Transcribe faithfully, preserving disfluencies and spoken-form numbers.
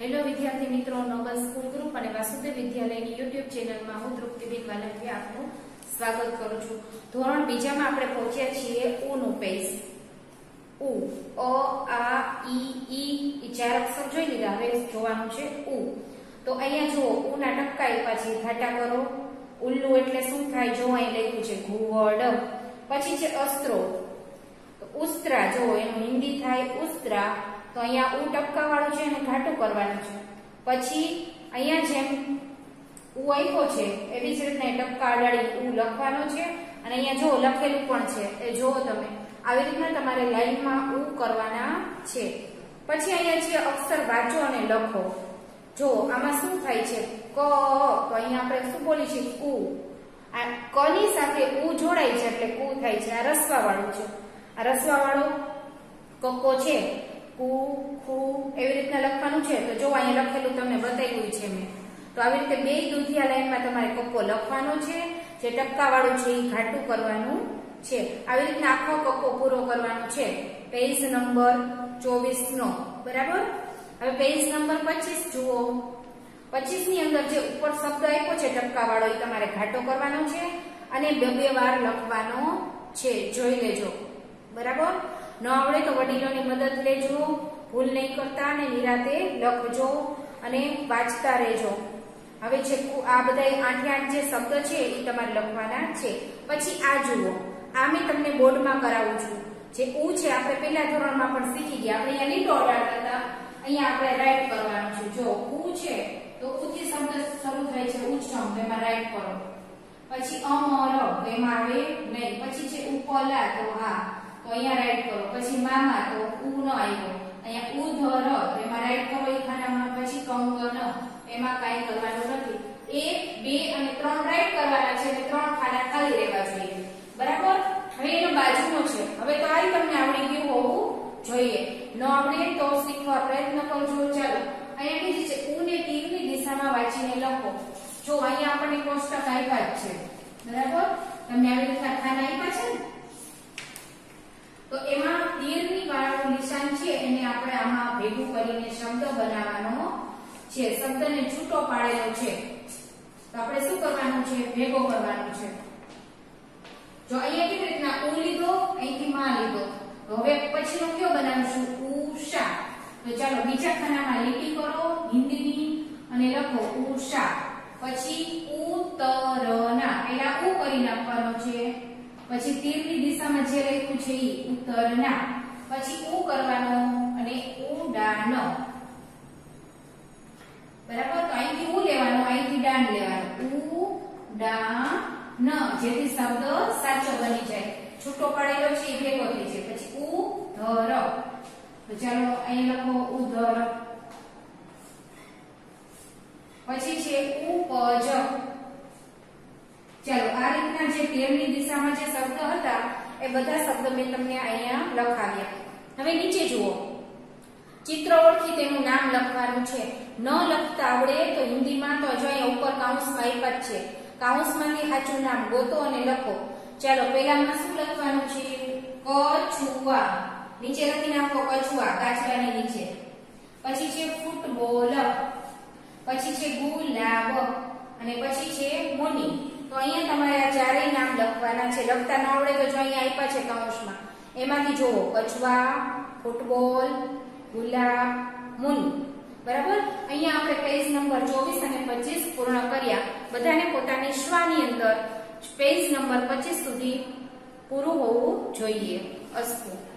Hello વિદ્યાર્થી મિત્રો, Nobel school group અને વાસુદેવ વિદ્યાલયની યુટ્યુબ ચેનલમાં હું તૃપ્તિબેન વાલંકિયા આપનું સ્વાગત કરું છું। ધોરણ બીજામાં આપણે પહોંચ્યા છીએ ઉ નું પેજ। ઉ અ આ ઈ ઈ ચાર અક્ષર જોઈ લીધા, હવે જોવાનું છે ઉ। તો અહીંયા જુઓ, ઉ ના ટપકા આપ્યા છે, ઘાટા કરો। ઉલ્લુ એટલે શું થાય? જો અહીં લખ્યું છે ઘુવડ। પછી છે અસ્ત્રો, તો ઉસ્ત્રા, જો એનું હિન્દી થાય ઉસ્ત્રા। તો અહીંયા ઉ ટપકા વાળું છે અને ઘાટું કરવાનું છે। પછી અહીંયા જેમ ઉ આપ્યો છે એવી જ રીતના ટપકા અડાડી ઉ લખવાનો છે અને અહીંયા જો લખેલું પણ છે એ જો તમે આવી રીતના તમારે લાઈનમાં ઉ કરવાના છે। પછી અહીંયા છે અક્ષર વાંચો અને લખો। જો આમાં શું થાય છે? ક, તો અહીંયા આપણે શું બોલી છે? કુ। આ ક ની સાથે ઉ જોડાય છે એટલે કુ થાય છે। આ રસવા વાળું છે, આ રસવા વાળો કક્કો છે, કુ ખુ એવી રીતના લખવાનું છે। તો જો અહીંયા લખેલું તમને બતાવ્યું છે મેં। તો આવી રીતે બે દૂધિયા લાઈનમાં તમારે કક્કો લખવાનો છે, જે ટપકા વાળું છે એ ઘાટું કરવાનું છે। આવી રીતના આખો કક્કો પૂરો કરવાનો છે પેજ નંબર ચોવીસ નો, બરાબર। હવે પેજ નંબર પચીસ જુઓ। પચીસ ની અંદર જે ઉપર શબ્દ આપ્યો છે ટપકા વાળો એ તમારે ઘાટો કરવાનો છે અને બે બે વાર લખવાનો છે, જોઈ લેજો, બરાબર। ન આવડે તો વડીલોની મદદ લેજો, ભૂલ નહીં કરતા અને નિરાતે લખજો અને વાંચતા રહેજો। હવે છે આ બધા આઠે આઠ જે શબ્દ છે એ તમારે લખવાના છે। પછી આ જુઓ, આ મેં તમને બોર્ડમાં કરાવું છું। જે ઉ છે આપણે પહેલા ધોરણમાં પણ શીખી ગયા, આપણે અહીંયા લીટો અડાડતા હતા, અહીંયા આપણે રાઈટ કરવાનું છે। જો ઉ છે તો ઉ થી શબ્દ શરૂ થાય છે ઉચ્ચમ, તો એમાં રાઈટ કરો। પછી અમર, તો એમાં આવે નહીં। પછી છે ઉપલા, તો હા, તો અહીંયા રાઈટ કરો। પછી મામા, તો ઉ ન આવ્યો, અહીંયા ઉધર, તો એમાં રાઈટ કરો એક ખાનામાં। પછી કંગન, એમાં કાંઈ કરવાનું નથી। એક, બે અને ત્રણ રાઈટ કરવાના છે અને ત્રણ ખાના ખાલી રહેવા જોઈએ, બરાબર। હવે એનો બાજુનો છે, હવે તો આ તમને આવડી ગયું હોવું જોઈએ। ન આવડે તો શીખવા પ્રયત્ન કરજો। ચાલો, અહીંયા કીધી છે ઉ ને તીરની દિશામાં વાંચીને લખો। જો અહીંયા આપણને કોષ્ટક આપ્યા જ છે, બરાબર। તમને આવી રીતના ખાના આપ્યા છે ને, તો એમાં તીરની વાળું નિશાન છે એને આપણે આમાં ભેગું કરીને શબ્દ બનાવવાનો છે। શબ્દને છૂટો પાડેલો છે તો આપણે શું કરવાનું છે? ભેગો કરવાનો છે। જો અહીંયા કેવી રીતના ઉ લીધો, અહીંથી માં લીધો, તો હવે પછીનો કયો બનાવશું? ઉષા। તો ચાલો બીજા ખાનામાં લીટી કરો હિન્દીની અને લખો ઉષા। પછી ઉત્તરના, પેલા ઉ કરી નાખવાનો છે, પછી તીરની દિશામાં જે લખ્યું છે ઈ ઉત્તરના, પછી ઉ કરવાનો અને ઉડાન, બરાબર। તો અહીંથી ઉ લેવાનો, અહીંથી ડાન લેવાનો, ઉ ડા ન, જેથી શબ્દ સાચો બની જાય। છૂટો પાડેલો છે એ ભેગો થઈ જાય। પછી ઉધર, તો ચાલો અહીં લખો ઉધર। પછી છે ઉપજ। ચાલો આ રીતના જે તેરની દિશામાં જે શબ્દ હતા એ બધા શબ્દ મેં તમને અહીંયા લખાવ્યા। હવે નીચે જુઓ, ચિત્ર ઓળખી તેનું નામ લખવાનું છે। ન લખતા આવડે તો હિન્દીમાં તો જો અહીંયા ઉપર કાઉન્સમાં આપ્યા જ છે, કાઉન્સમાંથી સાચું નામ ગોતો અને લખો। ચાલો પહેલામાં શું લખવાનું છે? કછુઆ, નીચે લખી નાખો કછુઆ, કાચબાની નીચે। પછી છે ફૂટબોલ, પછી છે ગુલાબ અને પછી છે મુનિ। તો અહીંયા તમારે આ ચારેય નામ લખવાના છે। લખતા ન આવડે તો જો અહીંયા આપ્યા છે કાઉન્સમાં, એમાંથી જુઓ કછુઆ, ફૂટબોલ, ગુલાબ, મુનિ, બરાબર। અહીંયા આપણે પેજ નંબર ચોવીસ અને પચીસ પૂર્ણ કર્યા। બધાને પોતાની શ્વાની અંદર પેજ નંબર પચીસ સુધી પૂરું હોવું જોઈએ। અસ્તુ।